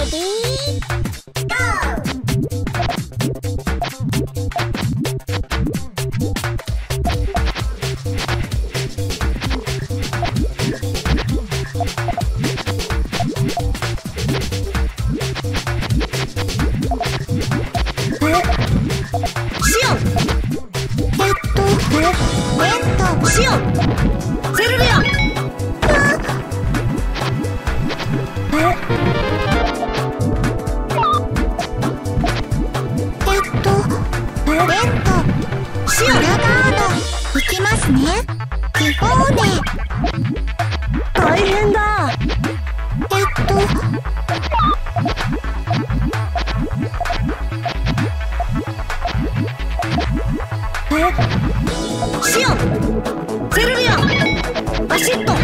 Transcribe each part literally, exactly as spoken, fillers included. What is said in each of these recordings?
ディーゴシオンえっとレントシオンセルリアええっとレントシオン裏ガードいきますね気泡で大変だえっとシオンセルリアアシット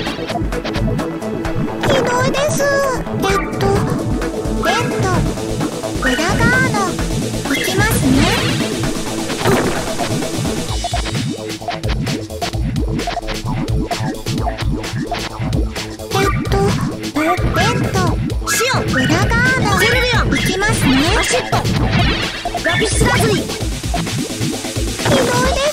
ひどいですえっとレント裏ガードいきますねえっとレントシオン裏ガードセルリアいきますねアシットラピスラズリひどいです